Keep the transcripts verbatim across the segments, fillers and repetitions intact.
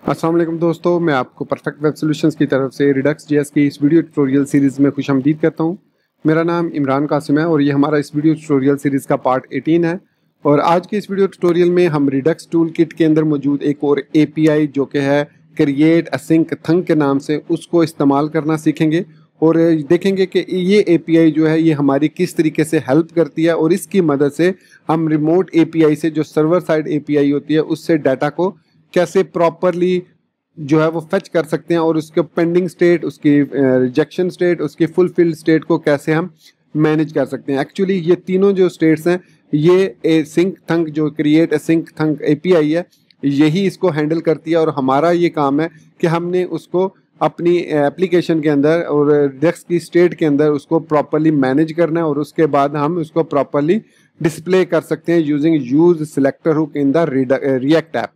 अस्सलाम वालेकुम दोस्तों, मैं आपको परफेक्ट वेब सॉल्यूशंस की तरफ से रिडक्स जेएस की इस वीडियो ट्यूटोरियल सीरीज़ में खुशामदीद करता हूं। मेरा नाम इमरान कासिम है और ये हमारा इस वीडियो ट्यूटोरियल सीरीज़ का पार्ट अठारह है। और आज के इस वीडियो ट्यूटोरियल में हम रिडक्स टूल किट के अंदर मौजूद एक और एपीआई जो कि है क्रिएट असिंक थंक के नाम से, उसको इस्तेमाल करना सीखेंगे और देखेंगे कि ये एपीआई जो है ये हमारी किस तरीके से हेल्प करती है और इसकी मदद से हम रिमोट एपीआई से, जो सर्वर साइड एपीआई होती है, उससे डाटा को कैसे प्रॉपरली जो है वो फेच कर सकते हैं और उसके पेंडिंग स्टेट, उसकी रिजेक्शन स्टेट, उसकी फुलफिल्ड स्टेट को कैसे हम मैनेज कर सकते हैं। एक्चुअली ये तीनों जो स्टेट्स हैं, ये ए सिंक थंक जो create async thunk API है, यही इसको हैंडल करती है और हमारा ये काम है कि हमने उसको अपनी एप्लीकेशन के अंदर और रिडक्स की स्टेट के अंदर उसको प्रॉपरली मैनेज करना है और उसके बाद हम उसको प्रॉपरली डिस्प्ले कर सकते हैं using use selector hook in the React app.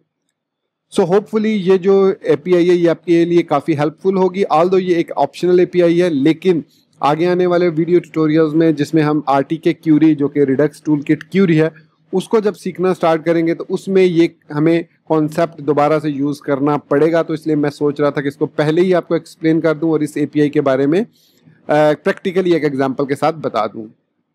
So hopefully ये जो एपीआई है ये आपके लिए काफ़ी हेल्पफुल होगी। ऑल्दो ये एक ऑप्शनल एपीआई है, लेकिन आगे आने वाले वीडियो ट्यूटोरियल्स में जिसमें हम आरटीके क्यूरी जो कि रिडक्स टूल किट क्यूरी है, उसको जब सीखना स्टार्ट करेंगे तो उसमें ये हमें कॉन्सेप्ट दोबारा से यूज़ करना पड़ेगा। तो इसलिए मैं सोच रहा था कि इसको पहले ही आपको एक्सप्लेन कर दूं और इस एपीआई के बारे में प्रैक्टिकली एक एग्जाम्पल के साथ बता दूँ।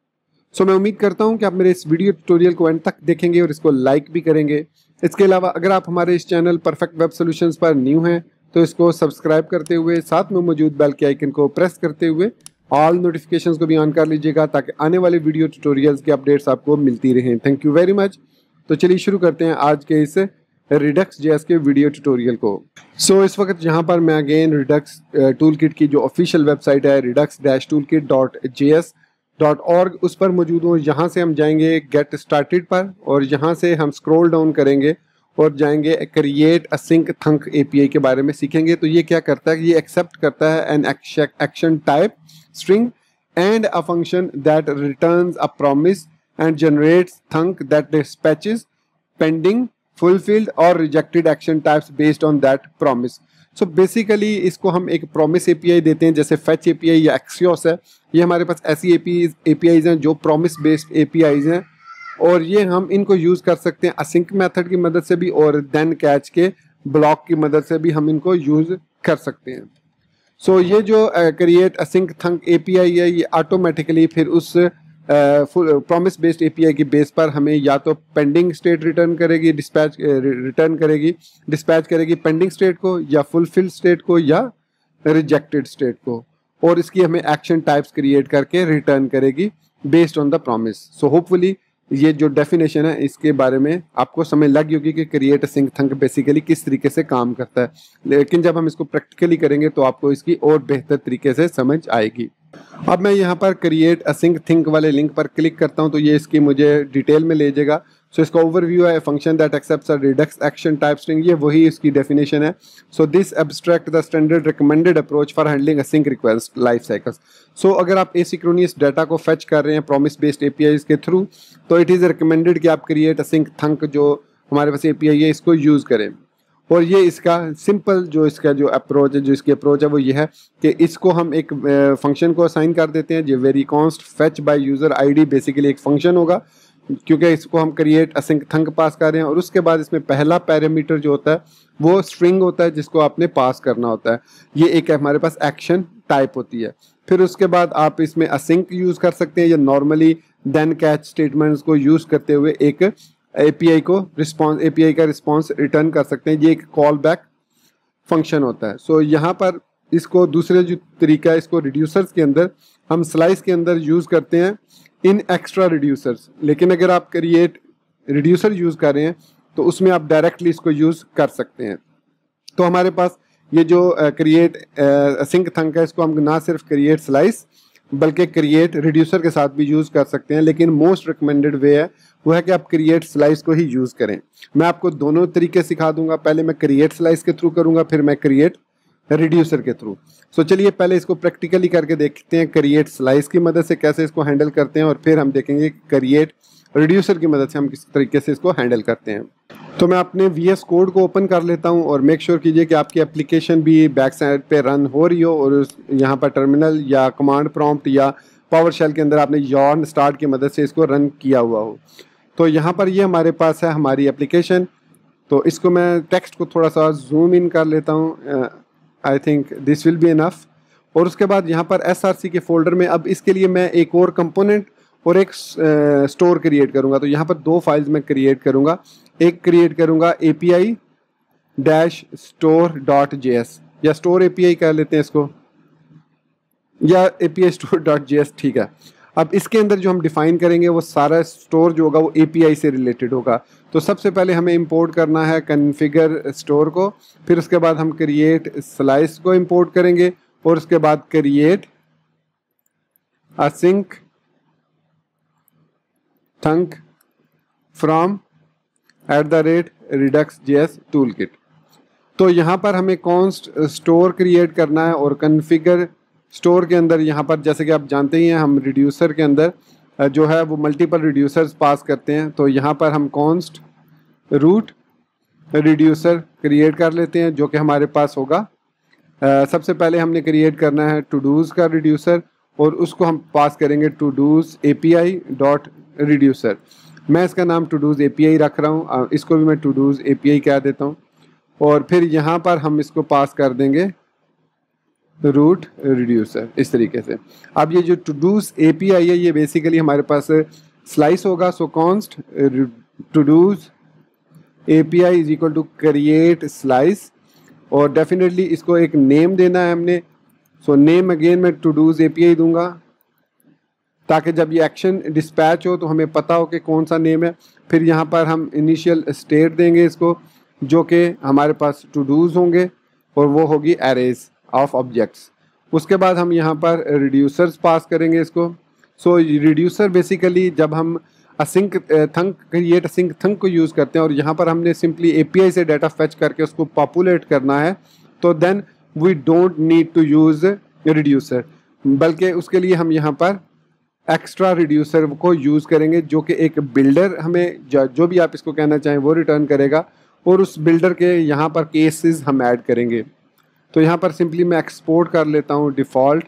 सो मैं उम्मीद करता हूं कि आप मेरे इस वीडियो ट्यूटोरियल को एंड तक देखेंगे और इसको लाइक भी करेंगे। इसके अलावा अगर आप हमारे इस चैनल परफेक्ट वेब सॉल्यूशंस पर न्यू हैं तो इसको सब्सक्राइब करते हुए साथ में मौजूद बेल के आइकन को प्रेस करते हुए ऑल नोटिफिकेशंस को भी ऑन कर लीजिएगा ताकि आने वाले वीडियो ट्यूटोरियल्स की अपडेट्स आपको मिलती रहें। Thank you very much. तो चलिए शुरू करते हैं आज के इस रिडक्स जेएस के वीडियो ट्यूटोरियल को। सो so, इस वक्त यहाँ पर मैं अगेन रिडक्स टूल किट की जो ऑफिशियल वेबसाइट है Redux dash tool kit dot J S dot org उस पर मौजूद हूँ। यहाँ से हम जाएंगे गेट स्टार्टेड पर और यहाँ से हम स्क्रॉल डाउन करेंगे और जाएंगे क्रिएट असिंक थंक एपीआई के बारे में सीखेंगे। तो ये क्या करता है, ये एक्सेप्ट करता है an action type string and a function that returns a promise and generates thunk that dispatches pending fulfilled और rejected action types based on that promise. So basically इसको हम एक प्रॉमिस एपीआई देते हैं, जैसे फेच एपीआई या Axios है। ये हमारे पास ऐसी एपीआईज हैं जो प्रॉमिस बेस्ड एपीआईज हैं और ये हम इनको यूज़ कर सकते हैं असिंक मेथड की मदद से भी और देन कैच के ब्लॉक की मदद से भी हम इनको यूज़ कर सकते हैं। सो so, ये जो क्रिएट असिंक थंक एपीआई है ये ऑटोमेटिकली फिर उस प्रॉमिस बेस्ड एपीआई की बेस पर हमें या तो पेंडिंग स्टेट रिटर्न करेगी, डिस्पैच रिटर्न करेगी डिस्पैच करेगी पेंडिंग स्टेट को या फुलफिल्ड स्टेट को या रिजेक्टेड स्टेट को, और इसकी हमें एक्शन टाइप्स क्रिएट करके रिटर्न करेगी based on the promise. So hopefully ये जो डेफिनेशन है इसके बारे में आपको समझ लग गई होगी कि क्रिएट असिंक थंक बेसिकली किस तरीके से काम करता है, लेकिन जब हम इसको प्रैक्टिकली करेंगे तो आपको इसकी और बेहतर तरीके से समझ आएगी। अब मैं यहाँ पर क्रिएट असिंक थिंक वाले लिंक पर क्लिक करता हूँ तो ये इसकी मुझे डिटेल में ले जाएगा। सो इसका ओवरव्यू है function that accepts a Redux action type string, ये वही इसकी डेफिनेशन है। So this abstract the standard recommended approach for handling async request life cycles. So अगर आप एसिंक्रोनस डाटा को फेच कर रहे हैं प्रॉमिस बेस्ड एपीआईज के थ्रू तो इट इज़ रिकमेंडेड कि आप क्रिएट असिंक थंक जो हमारे पास एपीआई है इसको यूज़ करें। और ये इसका सिंपल जो इसका जो अप्रोच है जो इसकी अप्रोच है वो ये है कि इसको हम एक फंक्शन को असाइन कर देते हैं जो very const fetch by user ID, basically एक फंक्शन होगा क्योंकि इसको हम क्रिएट असिंक थंक पास कर रहे हैं। और उसके बाद इसमें पहला पैरामीटर जो होता है वो स्ट्रिंग होता है जिसको आपने पास करना होता है। ये एक हमारे पास एक्शन टाइप होती है। फिर उसके बाद आप इसमें असिंक यूज़ कर सकते हैं या नॉर्मली देन कैच स्टेटमेंट्स को यूज़ करते हुए एक एपीआई को रिस्पॉन्स एपीआई का रिस्पॉन्स रिटर्न कर सकते हैं। ये एक कॉल बैक फंक्शन होता है। सो so, यहाँ पर इसको दूसरे जो तरीका है इसको रिड्यूसर्स के अंदर हम स्लाइस के अंदर यूज़ करते हैं इन एक्स्ट्रा रिड्यूसर्स, लेकिन अगर आप क्रिएट रिड्यूसर यूज़ कर रहे हैं तो उसमें आप डायरेक्टली इसको यूज़ कर सकते हैं। तो हमारे पास ये जो क्रिएट असिंक थंक है इसको हम ना सिर्फ क्रिएट स्लाइस बल्कि क्रिएट रिड्यूसर के साथ भी यूज़ कर सकते हैं, लेकिन मोस्ट रिकमेंडेड वे है वो है कि आप क्रिएट स्लाइस को ही यूज़ करें। मैं आपको दोनों तरीके सिखा दूंगा, पहले मैं क्रिएट स्लाइस के थ्रू करूंगा फिर मैं क्रिएट रिड्यूसर के थ्रू। सो चलिए पहले इसको प्रैक्टिकली करके देखते हैं क्रिएट स्लाइस की मदद से कैसे इसको हैंडल करते हैं और फिर हम देखेंगे क्रिएट रिड्यूसर की मदद से हम किस तरीके से इसको हैंडल करते हैं। तो मैं अपने वी एस कोड को ओपन कर लेता हूं और मेक श्योर कीजिए कि आपकी एप्लीकेशन भी बैक साइड पे रन हो रही हो और यहाँ पर टर्मिनल या कमांड प्रॉम्प्ट या पावर शेल के अंदर आपने यॉर्न स्टार्ट की मदद से इसको रन किया हुआ हो। तो यहाँ पर ये यह हमारे पास है हमारी एप्लीकेशन तो इसको मैं टेक्स्ट को थोड़ा सा जूम इन कर लेता हूँ, I think this will be enough. और उसके बाद यहाँ पर एस आर सी के फोल्डर में अब इसके लिए मैं एक और कंपोनेंट और एक स्टोर uh, क्रिएट करूँगा। तो यहाँ पर दो फाइल्स मैं क्रिएट करूँगा, एक क्रिएट करूँगा A P I dash store dot J S, या स्टोर ए पी आई कह लेते हैं इसको, या A P I store dot J S, ठीक है। अब इसके अंदर जो हम डिफाइन करेंगे वो सारा स्टोर जो होगा वो ए पी आई से रिलेटेड होगा। तो सबसे पहले हमें इंपोर्ट करना है कॉन्फ़िगर स्टोर को, फिर उसके बाद हम क्रिएट स्लाइस को इंपोर्ट करेंगे, और उसके बाद create async thunk from at the rate Redux J S tool kit. तो यहाँ पर हमें कॉन्स्ट स्टोर क्रिएट करना है, और कॉन्फ़िगर स्टोर के अंदर यहाँ पर जैसे कि आप जानते ही हैं हम रिड्यूसर के अंदर जो है वो मल्टीपल रिड्यूसर्स पास करते हैं। तो यहाँ पर हम कॉन्स्ट रूट रिड्यूसर क्रिएट कर लेते हैं जो कि हमारे पास होगा। Uh, सबसे पहले हमने क्रिएट करना है टू डूज़ का रिड्यूसर, और उसको हम पास करेंगे todos A P I dot reducer. मैं इसका नाम todos A P I रख रहा हूँ, इसको भी मैं todos A P I कह देता हूँ। और फिर यहाँ पर हम इसको पास कर देंगे रूट रिड्यूसर इस तरीके से। अब ये जो todos A P I है ये बेसिकली हमारे पास स्लाइस होगा। So const todos A P I is equal to create slice, और डेफिनेटली इसको एक नेम देना है हमने। सो नेम अगेन मैं todos A P I दूंगा, ताकि जब ये एक्शन डिस्पैच हो तो हमें पता हो कि कौन सा नेम है। फिर यहाँ पर हम इनिशियल स्टेट देंगे इसको, जो कि हमारे पास टू डूज़ होंगे, और वो होगी एरेज ऑफ ऑब्जेक्ट्स। उसके बाद हम यहाँ पर रिड्यूसर्स पास करेंगे इसको। सो रिड्यूसर बेसिकली जब हम async thunk create async thunk को यूज़ करते हैं, और यहाँ पर हमने सिंपली ए पी आई से डाटा फेच करके उसको पॉपुलेट करना है, तो then we don't need to use reducer, बल्कि उसके लिए हम यहाँ पर एक्स्ट्रा रिड्यूसर को यूज़ करेंगे, जो कि एक बिल्डर हमें जो, जो भी आप इसको कहना चाहें वो रिटर्न करेगा, और उस बिल्डर के यहाँ पर केसेस हम ऐड करेंगे। तो यहाँ पर सिंपली मैं एक्सपोर्ट कर लेता हूँ डिफ़ॉल्ट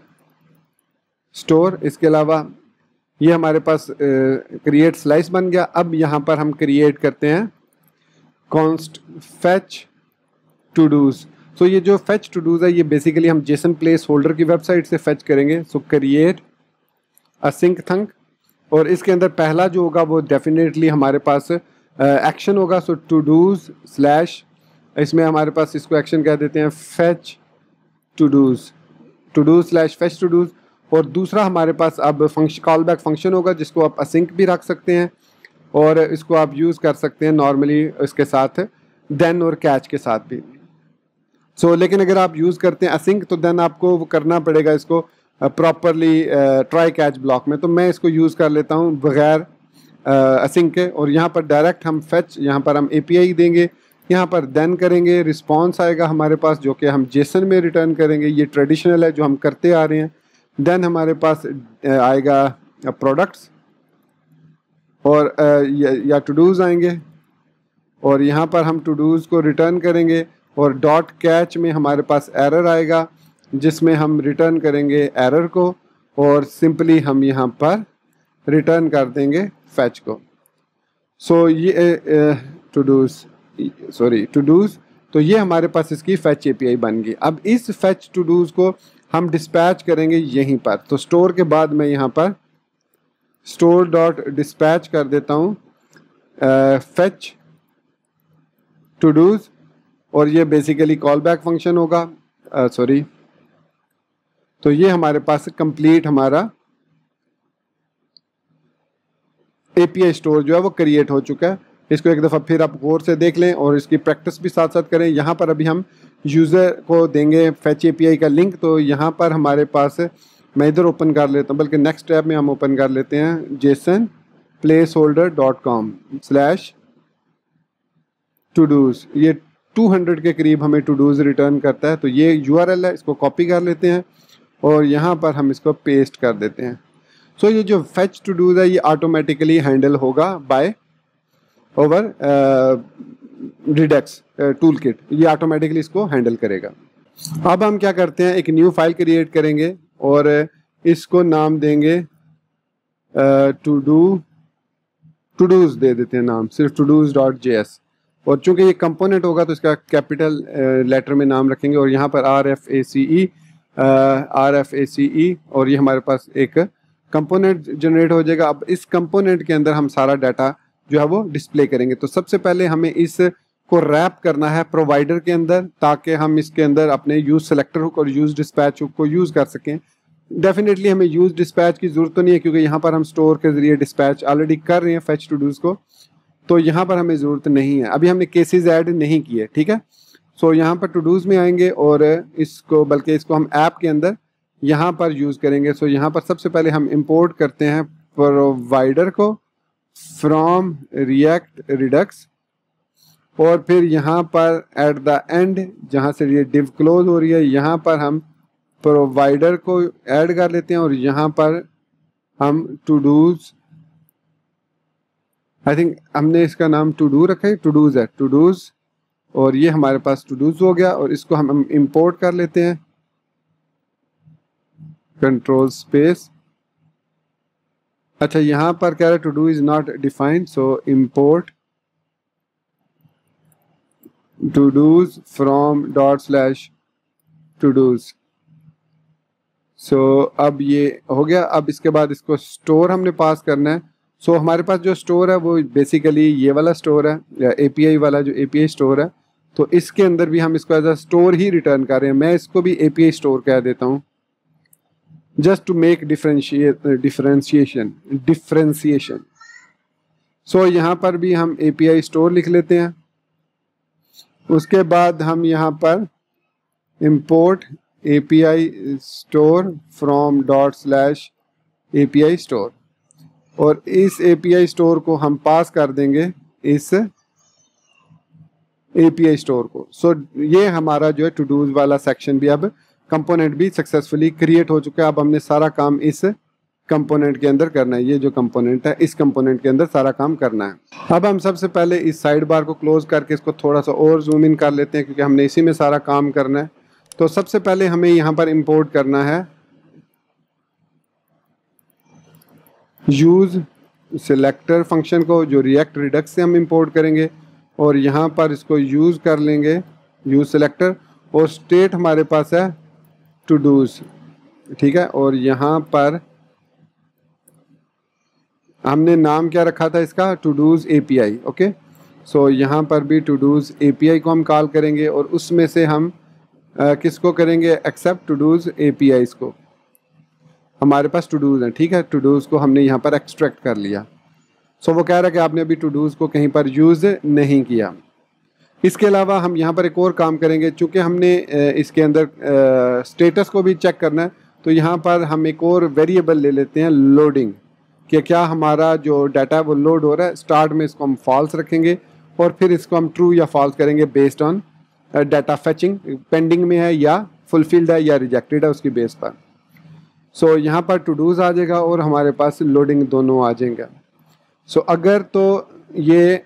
स्टोर। इसके अलावा ये हमारे पास क्रिएट स्लाइस बन गया। अब यहाँ पर हम क्रिएट करते हैं const fetch todos. So ये जो फेच टू डूज़ है ये बेसिकली हम जेसन प्लेस होल्डर की वेबसाइट से फेच करेंगे। सो क्रिएट असिंक थंक, और इसके अंदर पहला जो होगा वो डेफिनेटली हमारे पास एक्शन uh, होगा। सो टू डूज़ स्लैश, इसमें हमारे पास इसको एक्शन कह देते हैं fetch todos, todos slash fetch todos. और दूसरा हमारे पास अब फंक्शन कॉल बैक फंक्शन होगा, जिसको आप असिंक भी रख सकते हैं, और इसको आप यूज़ कर सकते हैं नॉर्मली इसके साथ देन और कैच के साथ भी। सो so, लेकिन अगर आप यूज़ करते हैं असिंक तो देन आपको वो करना पड़ेगा इसको प्रॉपरली ट्राई कैच ब्लॉक में। तो मैं इसको यूज़ कर लेता हूँ बगैर असिंक के, और यहाँ पर डायरेक्ट हम फेच, यहाँ पर हम ए पी आई देंगे, यहाँ पर देन करेंगे, रिस्पॉन्स आएगा हमारे पास जो कि हम जेसन में रिटर्न करेंगे। ये ट्रेडिशनल है जो हम करते आ रहे हैं। देन हमारे पास आएगा प्रोडक्ट्स, और या टू डूज़ आएंगे, और यहाँ पर हम टू डूज़ को रिटर्न करेंगे, और डॉट कैच में हमारे पास एरर आएगा जिसमें हम रिटर्न करेंगे एरर को, और सिंपली हम यहाँ पर रिटर्न कर देंगे फैच को। सो so, ये todos sorry todos तो ये हमारे पास इसकी फैच ए पी आई बन गई। अब इस फैच टू डूज़ को हम डिस्पैच करेंगे यहीं पर। तो स्टोर के बाद मैं यहाँ पर स्टोर डॉट डिस्पैच कर देता हूँ फैच टू डूज़, और ये बेसिकली कॉल बैक फंक्शन होगा। सॉरी uh, तो ये हमारे पास कंप्लीट हमारा ए पी आई स्टोर जो है वो क्रिएट हो चुका है। इसको एक दफ़ा फिर आप गौर से देख लें और इसकी प्रैक्टिस भी साथ साथ करें। यहाँ पर अभी हम यूज़र को देंगे फैच ए पी आई का लिंक। तो यहाँ पर हमारे पास, मैं इधर ओपन कर लेता हूँ, बल्कि नेक्स्ट टैब में हम ओपन कर लेते हैं JSON place holder dot com slash todos. ये टू हंड्रेड के करीब हमें टू डूज़ रिटर्न करता है। तो ये यू आर एल है, इसको कॉपी कर लेते हैं और यहाँ पर हम इसको पेस्ट कर देते हैं। सो so, ये जो फैच टू डूज़ है ये ऑटोमेटिकली हैंडल होगा by over Redux tool kit, ये ऑटोमेटिकली इसको हैंडल करेगा। अब हम क्या करते हैं, एक न्यू फाइल क्रिएट करेंगे और इसको नाम देंगे टू डू टू डूज़ दे देते हैं नाम, सिर्फ todos dot J S. और चूंकि ये कंपोनेंट होगा तो इसका कैपिटल लेटर में नाम रखेंगे और यहाँ पर R F A C E R F A C E और ये हमारे पास एक कंपोनेंट जनरेट हो जाएगा। अब इस कंपोनेंट के अंदर हम सारा डाटा जो है वो डिस्प्ले करेंगे। तो सबसे पहले हमें इस को रैप करना है प्रोवाइडर के अंदर ताकि हम इसके अंदर अपने यूज सेलेक्टर हुक और यूज डिस्पैच हुक को यूज कर सकें। डेफिनेटली हमें यूज डिस्पैच की जरूरत तो नहीं है क्योंकि यहाँ पर हम स्टोर के जरिए डिस्पैच ऑलरेडी कर रहे हैं फेच टू डूज को, तो यहाँ पर हमें ज़रूरत नहीं है। अभी हमने केसेस ऐड नहीं किए, ठीक है। सो यहाँ पर टू डूज में आएंगे और इसको बल्कि इसको हम ऐप के अंदर यहाँ पर यूज़ करेंगे। सो यहाँ पर सबसे पहले हम इंपोर्ट करते हैं प्रोवाइडर को फ्रॉम रिएक्ट रिडक्स और फिर यहाँ पर एट द एंड जहाँ से ये डिव क्लोज हो रही है यहाँ पर हम प्रोवाइडर को ऐड कर लेते हैं और यहाँ पर हम टू डूज, आई थिंक हमने इसका नाम टू डू रखा है, टू डूज है, टू डूज और ये हमारे पास टू डूज हो गया और इसको हम, हम इंपोर्ट कर लेते हैं कंट्रोल स्पेस। अच्छा यहाँ पर कह रहा है todo is not defined, so import todos from dot slash todos. सो अब ये हो गया। अब इसके बाद इसको स्टोर हमने पास करना है। सो so, हमारे पास जो स्टोर है वो बेसिकली ये वाला स्टोर है या एपीआई वाला जो एपीआई स्टोर है, तो इसके अंदर भी हम इसको एज अ स्टोर ही रिटर्न कर रहे हैं। मैं इसको भी एपीआई स्टोर कह देता हूँ just to make differentiate differentiation differentiation so यहाँ पर भी हम एपीआई स्टोर लिख लेते हैं। उसके बाद हम यहाँ पर import API store from dot slash API store और इस एपीआई स्टोर को हम पास कर देंगे इस एपीआई स्टोर को। सो so, ये हमारा जो है टू डूज वाला सेक्शन भी अब कंपोनेंट भी सक्सेसफुली क्रिएट हो चुका है। अब हमने सारा काम इस कंपोनेंट के अंदर करना है। ये जो कंपोनेंट है इस कंपोनेंट के अंदर सारा काम करना है। अब हम सबसे पहले इस साइड बार को क्लोज करके इसको थोड़ा सा और जूम इन कर लेते हैं क्योंकि हमने इसी में सारा काम करना है। तो सबसे पहले हमें यहाँ पर इंपोर्ट करना है यूज सिलेक्टर फंक्शन को जो रिएक्ट रिडक्स से हम इंपोर्ट करेंगे और यहाँ पर इसको यूज़ कर लेंगे यूज सिलेक्टर और स्टेट हमारे पास है टू डूज, ठीक है। और यहाँ पर हमने नाम क्या रखा था इसका, todos API, okay. So यहाँ पर भी टू डूज एपीआई को हम कॉल करेंगे और उसमें से हम आ, किसको करेंगे एक्सेप्ट टू डूज एपीआईज को। हमारे पास टू डूज हैं, ठीक है। टू डूज को हमने यहाँ पर एक्सट्रैक्ट कर लिया। सो so, वो कह रहा है कि आपने अभी टू डूज को कहीं पर यूज़ नहीं किया। इसके अलावा हम यहाँ पर एक और काम करेंगे, चूँकि हमने इसके अंदर स्टेटस को भी चेक करना है तो यहाँ पर हम एक और वेरिएबल ले लेते हैं लोडिंग, कि क्या हमारा जो डाटा है वो लोड हो रहा है। स्टार्ट में इसको हम फॉल्स रखेंगे और फिर इसको हम ट्रू या फॉल्स करेंगे based on data fetching pending में है या फुलफिल्ड है या रिजेक्टेड है उसकी बेस पर। सो so, यहाँ पर टू डूज आ जाएगा और हमारे पास लोडिंग दोनों आ जाएंगे। सो so, अगर तो ये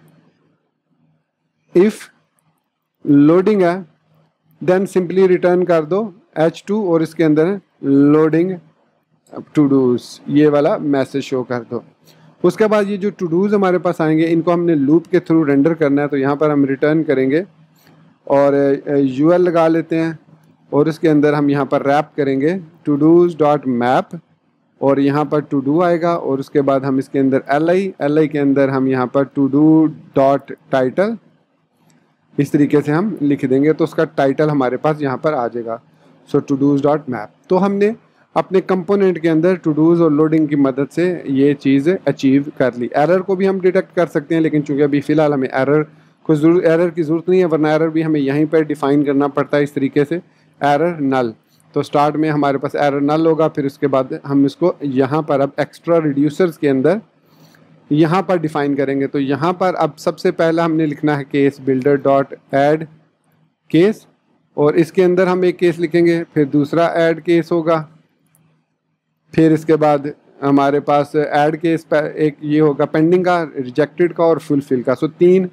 इफ लोडिंग है देन सिंपली रिटर्न कर दो एच टू और इसके अंदर लोडिंग टू डूज ये वाला मैसेज शो कर दो। उसके बाद ये जो टू डूज हमारे पास आएंगे इनको हमने लूप के थ्रू रेंडर करना है, तो यहाँ पर हम रिटर्न करेंगे और यूएल लगा लेते हैं और इसके अंदर हम यहाँ पर रैप करेंगे टू डूज डॉट मैप और यहाँ पर टू डू आएगा और उसके बाद हम इसके अंदर एल आई एल आई के अंदर हम यहाँ पर टू डू डॉट टाइटल इस तरीके से हम लिख देंगे तो उसका टाइटल हमारे पास यहाँ पर आ जाएगा। So todos dot map. तो हमने अपने कंपोनेंट के अंदर टू डूज और लोडिंग की मदद से ये चीज़ अचीव कर ली। एरर को भी हम डिटेक्ट कर सकते हैं लेकिन चूंकि अभी फ़िलहाल हमें एरर को जरूर एरर की ज़रूरत नहीं है, वरना एरर भी हमें यहीं पर डिफ़ाइन करना पड़ता है इस तरीके से एरर नल। तो स्टार्ट में हमारे पास एरर नल होगा, फिर उसके बाद हम इसको यहाँ पर अब एक्स्ट्रा रिड्यूसर्स के अंदर यहाँ पर डिफ़ाइन करेंगे। तो यहाँ पर अब सबसे पहला हमने लिखना है case builder dot add case और इसके अंदर हम एक केस लिखेंगे, फिर दूसरा ऐड केस होगा, फिर इसके बाद हमारे पास ऐड केस एक ये होगा पेंडिंग का, रिजेक्टेड का और फुलफिल का। सो तीन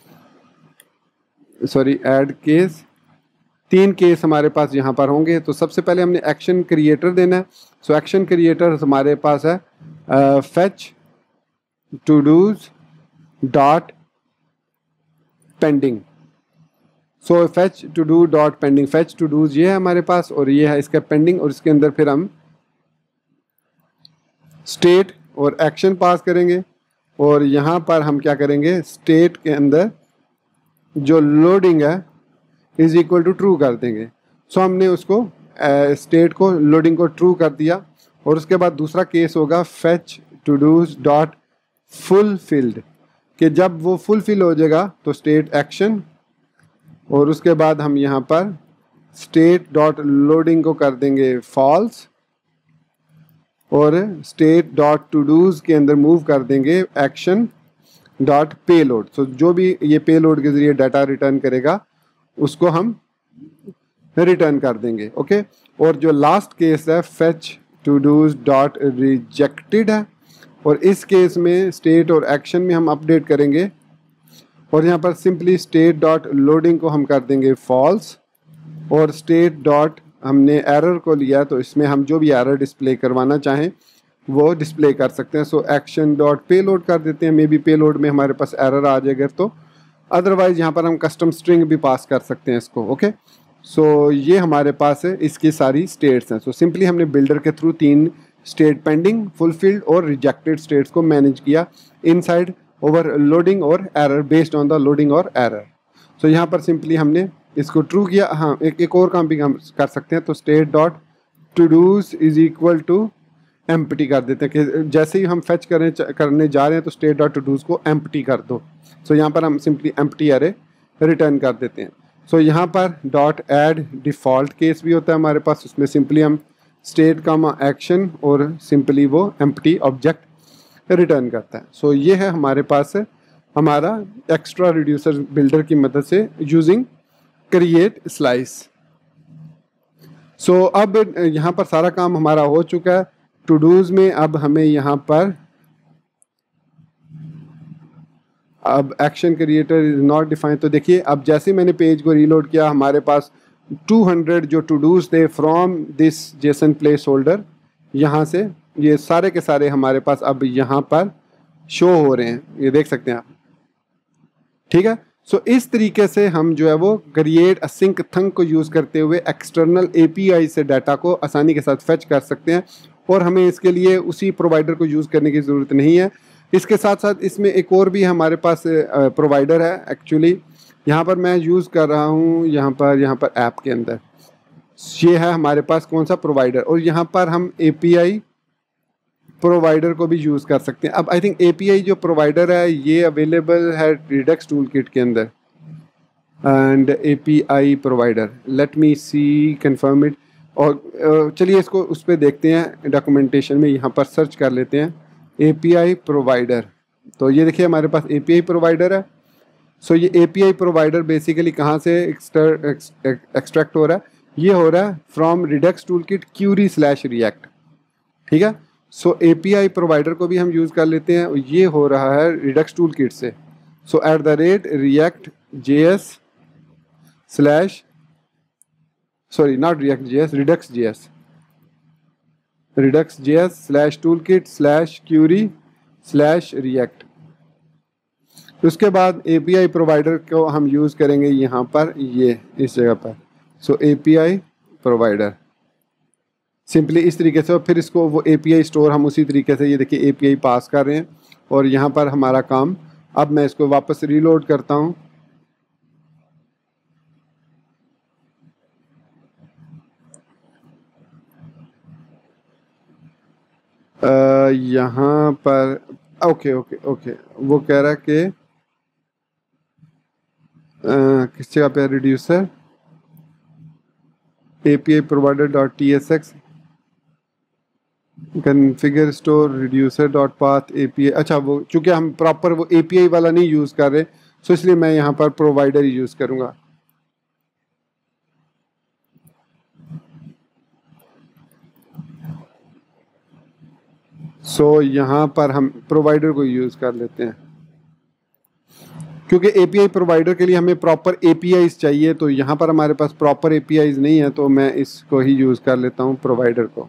सॉरी ऐड केस तीन केस हमारे पास यहाँ पर होंगे। तो सबसे पहले हमने एक्शन क्रिएटर देना है। सो एक्शन क्रिएटर हमारे पास है fetch todos dot pending. So fetch todo dot pending, fetch todos ये है हमारे पास और ये है इसका पेंडिंग, और इसके अंदर फिर हम स्टेट और एक्शन पास करेंगे और यहाँ पर हम क्या करेंगे, स्टेट के अंदर जो लोडिंग है इज इक्वल टू ट्रू कर देंगे। सो so, हमने उसको स्टेट uh, को लोडिंग को ट्रू कर दिया, और उसके बाद दूसरा केस होगा fetch todos dot fulfilled, कि जब वो फुलफिल हो जाएगा तो स्टेट एक्शन, और उसके बाद हम यहाँ पर स्टेट डॉट लोडिंग को कर देंगे फॉल्स, और स्टेट डॉट टू डूज के अंदर मूव कर देंगे एक्शन डॉट पे लोड। सो जो भी ये पे लोड के जरिए डाटा रिटर्न करेगा उसको हम रिटर्न कर देंगे। ओके, और जो लास्ट केस है fetch todos dot rejected है, और इस केस में स्टेट और एक्शन में हम अपडेट करेंगे, और यहाँ पर सिंपली स्टेट डॉट लोडिंग को हम कर देंगे फॉल्स, और स्टेट डॉट हमने एरर को लिया तो इसमें हम जो भी एरर डिस्प्ले करवाना चाहें वो डिस्प्ले कर सकते हैं। सो एक्शन डॉट पे लोड कर देते हैं, मे बी पे लोड में हमारे पास एरर आ जाएगा तो, अदरवाइज यहाँ पर हम कस्टम स्ट्रिंग भी पास कर सकते हैं इसको। ओके, सो ये हमारे पास है इसकी सारी स्टेट्स हैं। सो सिंपली हमने बिल्डर के थ्रू तीन स्टेट पेंडिंग, फुलफिल्ड और रिजेक्टेड स्टेट्स को मैनेज किया इनसाइड ओवर लोडिंग और error, based on the loading और एरर। सो यहाँ पर सिंपली हमने इसको ट्रू किया। हाँ, एक एक और काम भी हम कर सकते हैं, तो state dot todos is equal to empty कर देते हैं, कि जैसे ही हम फैच करने करने जा रहे हैं तो स्टेट डॉट टू डूज को एम्प्टी कर दो। सो so, यहाँ पर हम सिंपली एम्प्टी अरे रिटर्न कर देते हैं। सो so, यहाँ पर डॉट ऐड डिफ़ॉल्ट केस भी होता है हमारे पास, उसमें सिंपली हम स्टेट का एक्शन और सिंपली वो एम्प्टी ऑब्जेक्ट रिटर्न करता है। सो so, ये है हमारे पास हमारा एक्स्ट्रा रिड्यूसर बिल्डर की मदद से यूजिंग क्रिएट स्लाइस। सो अब यहाँ पर सारा काम हमारा हो चुका है। टू डूज में अब हमें यहाँ पर अब action creator is not defined, तो देखिए अब जैसे मैंने पेज को रीलोड किया हमारे पास टू हंड्रेड जो टू डूज थे from this JSON place holder, यहाँ से ये सारे के सारे हमारे पास अब यहाँ पर शो हो रहे हैं, ये देख सकते हैं आप। ठीक है, सो so, इस तरीके से हम जो है वो क्रिएट असिंक थंक को यूज़ करते हुए एक्सटर्नल एपीआई से डाटा को आसानी के साथ फेच कर सकते हैं, और हमें इसके लिए उसी प्रोवाइडर को यूज़ करने की ज़रूरत नहीं है। इसके साथ साथ इसमें एक और भी हमारे पास प्रोवाइडर है। एक्चुअली यहाँ पर मैं यूज़ कर रहा हूँ, यहाँ पर यहाँ पर ऐप के अंदर ये है हमारे पास कौन सा प्रोवाइडर, और यहाँ पर हम एपीआई प्रोवाइडर को भी यूज़ कर सकते हैं। अब आई थिंक एपीआई जो प्रोवाइडर है ये अवेलेबल है रिडक्स टूल किट के अंदर, and API provider, let me see confirm it. और चलिए इसको उस पर देखते हैं, डॉक्यूमेंटेशन में यहाँ पर सर्च कर लेते हैं एपीआई प्रोवाइडर। तो ये देखिए हमारे पास एपीआई प्रोवाइडर है। सो so, ये एपीआई प्रोवाइडर बेसिकली कहाँ से एक्सट्रैक्ट हो रहा है, ये हो रहा है from Redux tool kit query slash React. ठीक है, सो एपीआई प्रोवाइडर को भी हम यूज़ कर लेते हैं, ये हो रहा है रिडक्स टूल किट से। So at the rate React J S slash sorry not React J S Redux J S Redux J S slash toolkit slash query slash React. उसके बाद एपीआई प्रोवाइडर को हम use करेंगे यहाँ पर, ये इस जगह पर। सो एपीआई प्रोवाइडर सिंपली इस तरीके से, और फिर इसको वो एपीआई स्टोर हम उसी तरीके से, ये देखिए एपीआई पास कर रहे हैं, और यहाँ पर हमारा काम। अब मैं इसको वापस रीलोड करता हूँ। यहाँ पर ओके ओके ओके वो कह रहा है कि किस जगह पे reducer API provider dot T S X configure store reducer dot path API. अच्छा, वो चूंकि हम प्रॉपर वो एपीआई वाला नहीं यूज़ कर रहे, सो इसलिए मैं यहाँ पर प्रोवाइडर ही यूज़ करूँगा। सो so, यहाँ पर हम प्रोवाइडर को यूज़ कर लेते हैं, क्योंकि एपीआई प्रोवाइडर के लिए हमें प्रॉपर एपीआईज चाहिए, तो यहाँ पर हमारे पास प्रॉपर एपीआईज नहीं है, तो मैं इसको ही यूज़ कर लेता हूँ प्रोवाइडर को।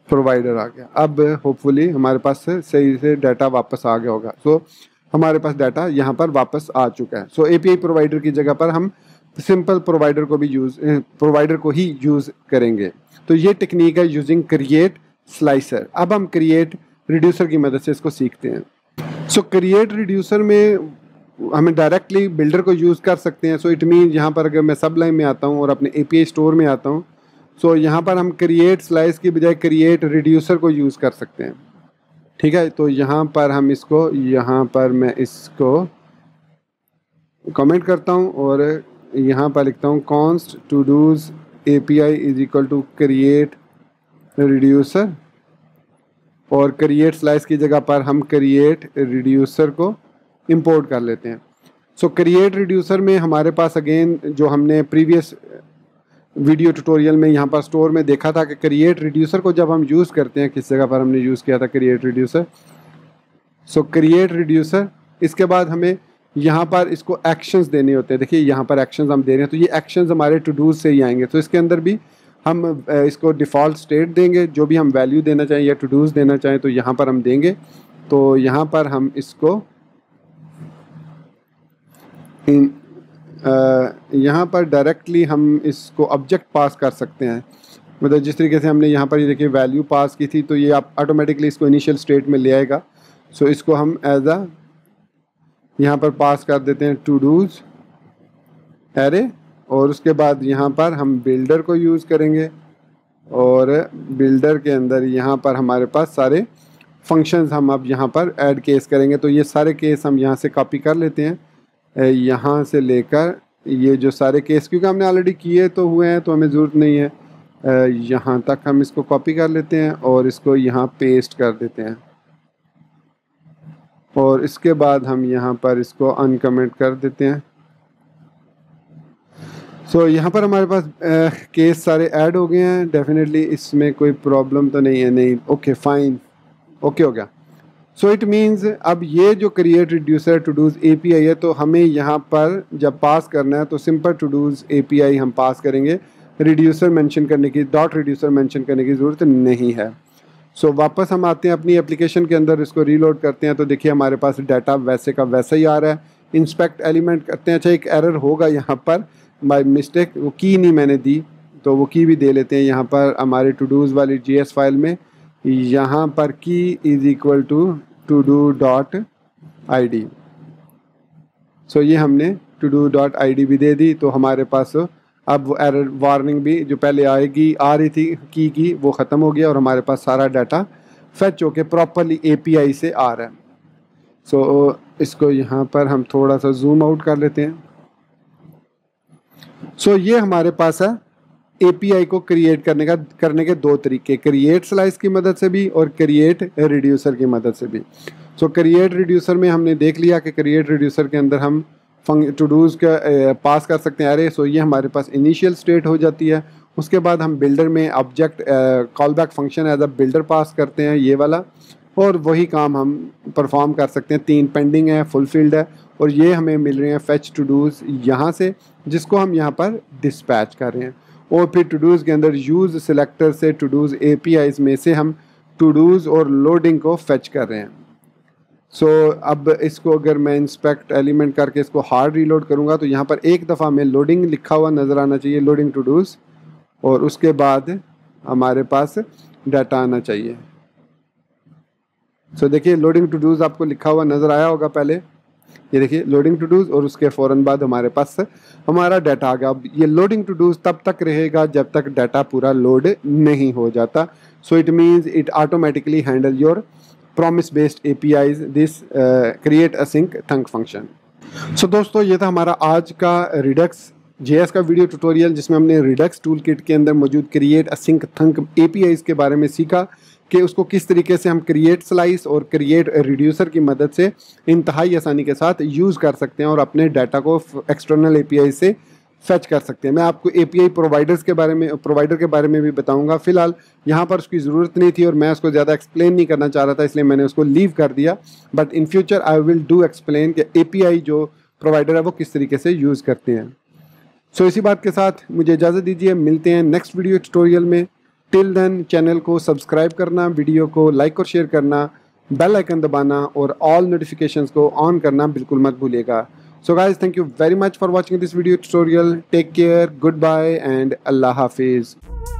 प्रोवाइडर आ गया। अब होपफुली हमारे पास से सही से डाटा वापस आ गया होगा। सो so, हमारे पास डाटा यहाँ पर वापस आ चुका है। सो एपीआई प्रोवाइडर की जगह पर हम सिंपल प्रोवाइडर को भी यूज़ प्रोवाइडर को ही यूज़ करेंगे। तो ये टेक्निक है यूजिंग क्रिएट स्लाइसर। अब हम क्रिएट रिड्यूसर की मदद से इसको सीखते हैं। सो क्रिएट रिड्यूसर में हमें डायरेक्टली बिल्डर को यूज़ कर सकते हैं। सो इट मीन यहाँ पर अगर मैं सब लाइन में आता हूँ और अपने एपीआई स्टोर में आता हूँ, सो so, यहाँ पर हम क्रिएट स्लाइस की बजाय क्रिएट रिड्यूसर को यूज़ कर सकते हैं। ठीक है, तो यहाँ पर हम इसको यहाँ पर मैं इसको कमेंट करता हूँ और यहाँ पर लिखता हूँ const todos A P I is equal to create reducer, और क्रिएट स्लाइस की जगह पर हम क्रिएट रिड्यूसर को इंपोर्ट कर लेते हैं। सो क्रिएट रिड्यूसर में हमारे पास अगेन जो हमने प्रीवियस वीडियो ट्यूटोरियल में यहाँ पर स्टोर में देखा था कि क्रिएट रिड्यूसर को जब हम यूज़ करते हैं, किस जगह पर हमने यूज़ किया था create reducer. So create reducer, इसके बाद हमें यहाँ पर इसको एक्शंस देने होते हैं। देखिए यहाँ पर एक्शंस हम दे रहे हैं, तो ये एक्शंस हमारे टू डूज से ही आएंगे। तो इसके अंदर भी हम इसको डिफ़ॉल्ट स्टेट देंगे, जो भी हम वैल्यू देना चाहें या टू डूज देना चाहें तो यहाँ पर हम देंगे। तो यहाँ पर हम इसको इन यहाँ पर डायरेक्टली हम इसको ऑब्जेक्ट पास कर सकते हैं। मतलब जिस तरीके से हमने यहाँ पर ये देखिए वैल्यू पास की थी, तो ये आप ऑटोमेटिकली इसको इनिशियल स्टेट में ले आएगा। सो so, इसको हम एज अ यहाँ पर पास कर देते हैं टू डूज एरे, और उसके बाद यहाँ पर हम बिल्डर को यूज़ करेंगे और बिल्डर के अंदर यहाँ पर हमारे पास सारे फंक्शंस हम अब यहाँ पर ऐड केस करेंगे। तो ये सारे केस हम यहाँ से कॉपी कर लेते हैं, यहाँ से लेकर ये जो सारे केस, क्योंकि हमने ऑलरेडी किए तो हुए हैं तो हमें ज़रूरत नहीं है, यहाँ तक हम इसको कॉपी कर लेते हैं और इसको यहाँ पेस्ट कर देते हैं, और इसके बाद हम यहाँ पर इसको अनकमेंट कर देते हैं। सो so, यहाँ पर हमारे पास आ, केस सारे ऐड हो गए हैं। डेफिनेटली इसमें कोई प्रॉब्लम तो नहीं है, नहीं, ओके फाइन, ओके हो गया। सो इट मीन्स अब ये जो create reducer todos A P I है, तो हमें यहाँ पर जब पास करना है तो simple todos A P I हम पास करेंगे, रिड्यूसर मेंशन करने की, डॉट रिड्यूसर मेंशन करने की ज़रूरत नहीं है। सो so, वापस हम आते हैं अपनी एप्लीकेशन के अंदर, इसको रीलोड करते हैं तो देखिए हमारे पास डाटा वैसे का वैसा ही आ रहा है। इंस्पेक्ट एलिमेंट करते हैं। अच्छा, एक एरर होगा यहाँ पर बाय मिस्टेक, वो की नहीं मैंने दी, तो वो की भी दे लेते हैं यहाँ पर हमारे टू डूज वाली जी एस फाइल में। यहाँ पर की is equal to todo dot I D. So ये हमने todo dot I D भी दे दी, तो हमारे पास अब वो एरर वार्निंग भी जो पहले आएगी आ रही थी की की वो ख़त्म हो गया और हमारे पास सारा डाटा फैच होके प्रॉपरली ए पी आई से आ रहा है। सो so, इसको यहाँ पर हम थोड़ा सा जूम आउट कर लेते हैं। सो so, ये हमारे पास है ए पी आई को क्रिएट करने का करने के दो तरीके, क्रिएट स्लाइस की मदद से भी और क्रिएट रिड्यूसर की मदद से भी। सो so, क्रिएट रिड्यूसर में हमने देख लिया कि क्रिएट रिड्यूसर के अंदर हम टू डूज का पास कर सकते हैं अरे। सो ये हमारे पास इनिशियल स्टेट हो जाती है। उसके बाद हम बिल्डर में object call back function as a builder pass करते हैं, ये वाला, और वही काम हम परफॉर्म कर सकते हैं। तीन पेंडिंग है, फुलफिल्ड है, और ये हमें मिल रहे हैं फेच टू डूज यहाँ से, जिसको हम यहाँ पर डिस्पैच कर रहे हैं। और फिर टू डूज के अंदर यूज़ सिलेक्टर से todos A P Is में से हम टू डूज और लोडिंग को फेच कर रहे हैं। सो so, अब इसको अगर मैं इंस्पेक्ट एलिमेंट करके इसको हार्ड रीलोड करूँगा तो यहाँ पर एक दफ़ा में लोडिंग लिखा हुआ नज़र आना चाहिए, लोडिंग टू डूज, और उसके बाद हमारे पास डाटा आना चाहिए। सो so, देखिए लोडिंग टू डूज आपको लिखा हुआ नज़र आया होगा पहले, ये देखिए लोडिंग टू डूज, और उसके फ़ौरन बाद हमारे पास हमारा डाटा आ गया। अब ये लोडिंग टू डूज तब तक रहेगा जब तक डाटा पूरा लोड नहीं हो जाता। So it means it automatically handle your promise based A P Is this create async thunk function. So दोस्तों, ये था हमारा आज का रिडक्स जे एस का वीडियो ट्यूटोरियल, जिसमें हमने रिडक्स टूल किट के अंदर मौजूद create async thunk A P Is के बारे में सीखा कि उसको किस तरीके से हम क्रिएट स्लाइस और क्रिएट रिड्यूसर की मदद से इंतहाई आसानी के साथ यूज़ कर सकते हैं और अपने डाटा को एक्सटर्नल ए पी आई से फेच कर सकते हैं। मैं आपको ए पी आई प्रोवाइडर्स के बारे में प्रोवाइडर के बारे में भी बताऊंगा। फिलहाल यहाँ पर उसकी ज़रूरत नहीं थी और मैं उसको ज़्यादा एक्सप्लेन नहीं करना चाह रहा था, इसलिए मैंने उसको लीव कर दिया। But in future I will do explain कि ए पी आई जो प्रोवाइडर है वो किस तरीके से यूज़ करते हैं। सो so, इसी बात के साथ मुझे इजाज़त दीजिए, मिलते हैं नेक्स्ट वीडियो ट्यूटोरियल में। टिल देन चैनल को सब्सक्राइब करना, वीडियो को लाइक और शेयर करना, बेल आइकन दबाना और ऑल नोटिफिकेशंस को ऑन करना बिल्कुल मत भूलिएगा। So guys, thank you very much for watching this video tutorial. Take care, good bye and अल्लाह हाफिज़।